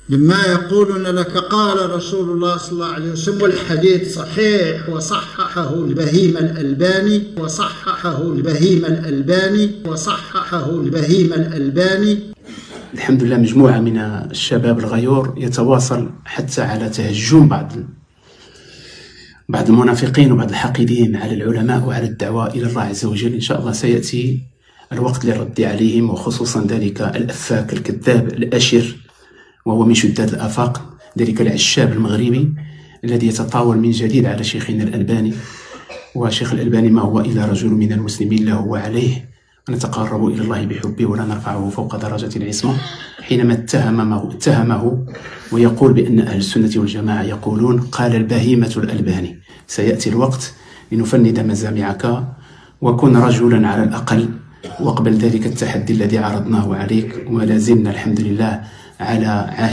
مما يقولون لك قال رسول الله صلى الله عليه وسلم، والحديث صحيح وصححه البهيم الألباني. الحمد لله مجموعة من الشباب الغيور يتواصل حتى على تهجم بعض المنافقين وبعض الحاقدين على العلماء وعلى الدعوة إلى الله عز وجل. إن شاء الله سيأتي الوقت للرد عليهم، وخصوصا ذلك الأفاك الكذاب الأشر، وهو من شداد الآفاق، ذلك العشاب المغربي الذي يتطاول من جديد على شيخنا الألباني. وشيخ الألباني ما هو إلا رجل من المسلمين له وعليه، ونتقرب إلى الله بحبه ولا نرفعه فوق درجة العصمة. حينما اتهمه ويقول بأن أهل السنة والجماعة يقولون قال البهيمة الألباني، سيأتي الوقت لنفند مزامعك وكن رجلا على الأقل، واقبل ذلك التحدي الذي عرضناه عليك، ولا زلنا الحمد لله على